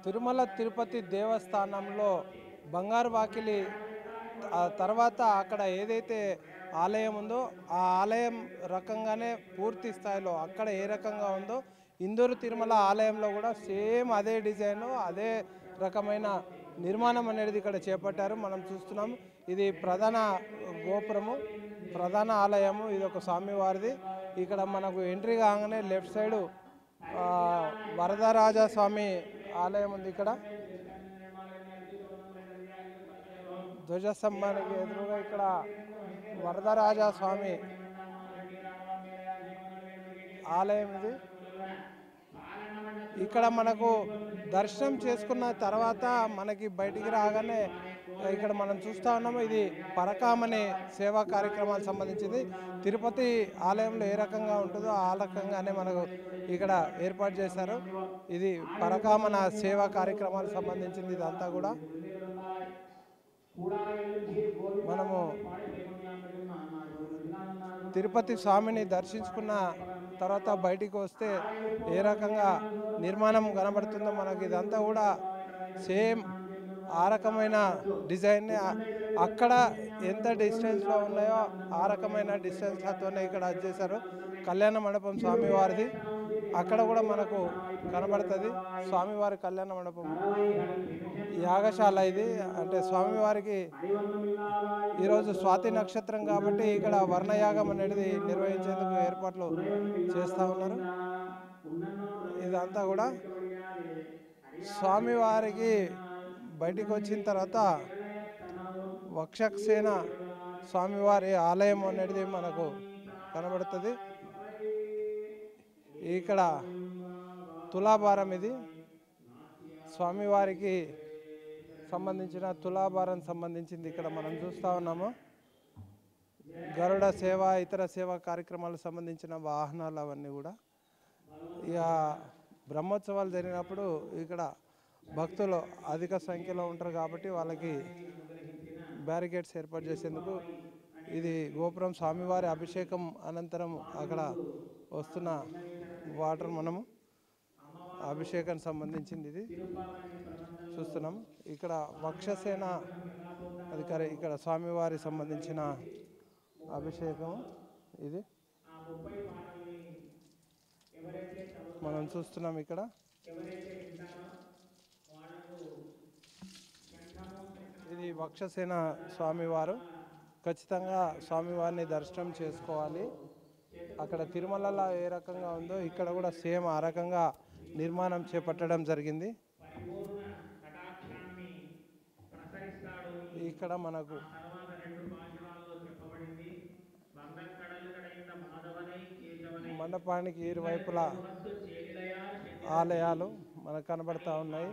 తిరుమల తిరుపతి దేవస్థానంలో బంగారు వాకిలి తర్వాత అక్కడ ఏదైతే ఆలయం ఉందో ఆ ఆలయం రకంగానే పూర్తి స్థాయిలో అక్కడ ఏ రకంగా ఉందో ఇందూరు తిరుమల ఆలయంలో కూడా సేమ్ అదే డిజైన్ అదే రకమైన నిర్మాణం అనేది ఇక్కడ చేపట్టారు. మనం చూస్తున్నాం ఇది ప్రధాన గోపురము, ప్రధాన ఆలయము. ఇది ఒక స్వామివారిది. ఇక్కడ మనకు ఎంట్రీ కాగానే లెఫ్ట్ సైడు వరదరాజ స్వామి ఆలయం ఉంది. ఇక్కడ ధ్వజస్తంభానికి ఎదురుగా ఇక్కడ వరదరాజ స్వామి ఆలయం ఇది. ఇక్కడ మనకు దర్శనం చేసుకున్న తర్వాత మనకి బయటికి రాగానే ఇక్కడ మనం చూస్తూ ఉన్నాము ఇది పరకామణి సేవా కార్యక్రమాలకు సంబంధించింది. తిరుపతి ఆలయంలో ఏ రకంగా ఉంటుందో ఆ రకంగానే మనకు ఇక్కడ ఏర్పాటు చేశారు. ఇది పరకామణ సేవా కార్యక్రమాలకు సంబంధించింది. ఇదంతా కూడా మనము తిరుపతి స్వామిని దర్శించుకున్న తర్వాత బయటికి వస్తే ఏ రకంగా నిర్మాణం కనబడుతుందో మనకి ఇదంతా కూడా సేమ్ ఆ రకమైన డిజైన్ అక్కడ ఎంత డిస్టెన్స్లో ఉన్నాయో ఆ రకమైన డిస్టెన్స్లతోనే ఇక్కడ చేశారు. కళ్యాణ మండపం స్వామివారిది అక్కడ కూడా మనకు కనబడుతుంది. స్వామివారి కళ్యాణ మండపం యాగశాల ఇది. అంటే స్వామివారికి ఈరోజు స్వాతి నక్షత్రం కాబట్టి ఇక్కడ వర్ణయాగం అనేది నిర్వహించేందుకు ఏర్పాట్లు చేస్తూ ఉన్నారు. ఇదంతా కూడా స్వామివారికి బయటికి వచ్చిన తర్వాత వక్షసేన స్వామివారి ఆలయం అనేది మనకు కనబడుతుంది. ఇక్కడ తులాభారం ఇది స్వామివారికి సంబంధించిన తులాభారం సంబంధించింది ఇక్కడ మనం చూస్తూ ఉన్నాము. గరుడ సేవ ఇతర సేవా కార్యక్రమాలకు సంబంధించిన వాహనాలు అవన్నీ కూడా ఇక బ్రహ్మోత్సవాలు జరిగినప్పుడు ఇక్కడ భక్తులు అధిక సంఖ్యలో ఉంటారు కాబట్టి వాళ్ళకి బ్యారికేడ్స్ ఏర్పాటు చేసేందుకు ఇది గోపురం స్వామివారి అభిషేకం అనంతరం అక్కడ వస్తున్న వాటర్ మనము అభిషేకానికి సంబంధించింది ఇది చూస్తున్నాం. ఇక్కడ వక్షసేన అధికారి ఇక్కడ స్వామివారి సంబంధించిన అభిషేకం ఇది మనం చూస్తున్నాం. ఇక్కడ ఇది వక్షసేన స్వామివారు. ఖచ్చితంగా స్వామివారిని దర్శనం చేసుకోవాలి. అక్కడ తిరుమలలో ఏ రకంగా ఉందో ఇక్కడ కూడా సేమ్ ఆ రకంగా నిర్మాణం చేపట్టడం జరిగింది. ఇక్కడ మనకు మండపానికి ఇరువైపులా ఆలయాలు మనకు కనబడతా ఉన్నాయి.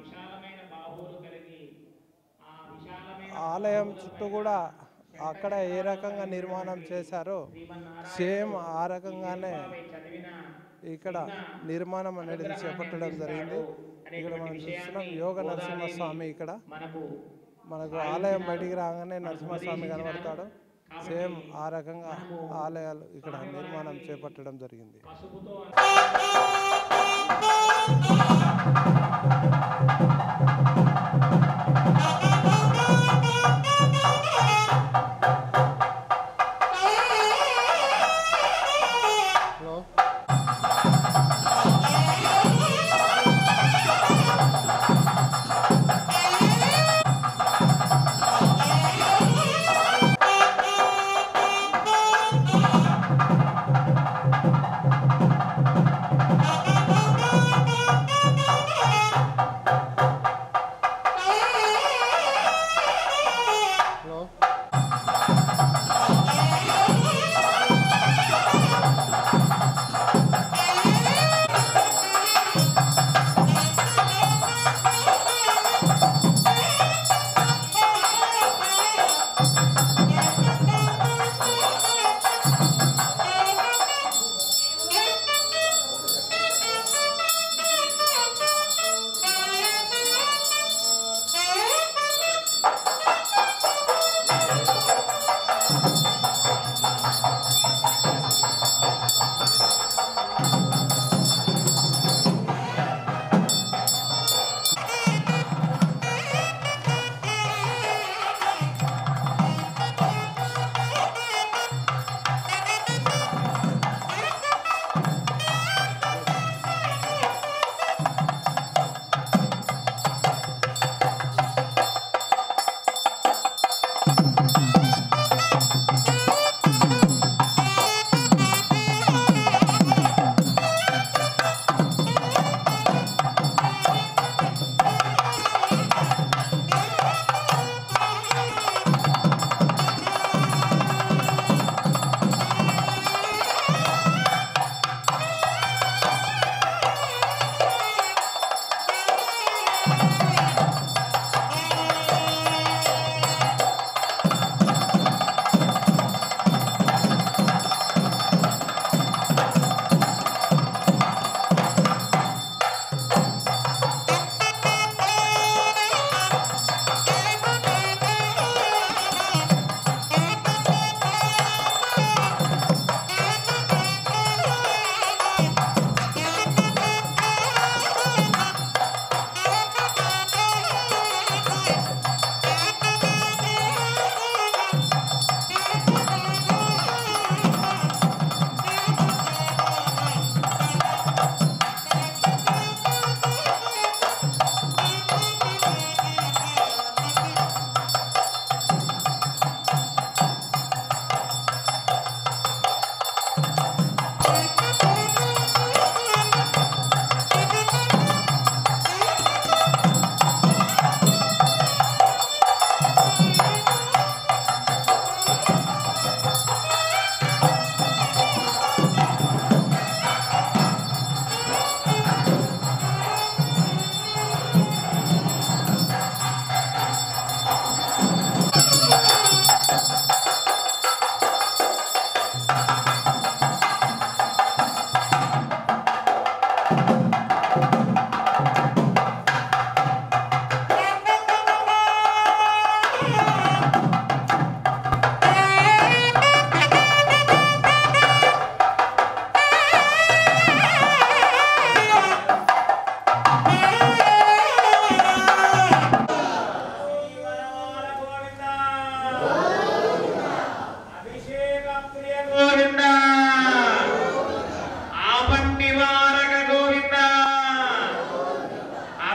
ఆలయం చుట్టూ కూడా అక్కడ ఏ రకంగా నిర్మాణం చేశారో సేమ్ ఆ రకంగానే ఇక్కడ నిర్మాణం అనేది చేపట్టడం జరిగింది. ఇక్కడ మనం చూస్తున్నాం యోగ నరసింహస్వామి. ఇక్కడ మనకు ఆలయం బయటికి రాగానే నరసింహస్వామి కనబడతాడు. సేమ్ ఆ రకంగా ఆలయాలు ఇక్కడ నిర్మాణం చేపట్టడం జరిగింది.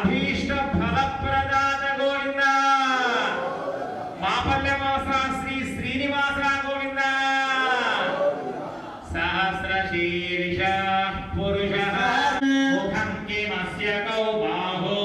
అభీష్ట ఫలప్రదాత గోవింద మాపల్యమాస శ్రీ శ్రీనివాస గోవింద సహస్రశీర్ష పురుష ముఖం కిమస్య కౌ బాహో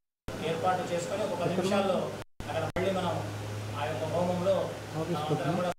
ఏర్పాటు చేసుకొని ఒక 10 నిమిషాల్లో అక్కడ మళ్ళీ మనం ఆ యొక్క హోమంలో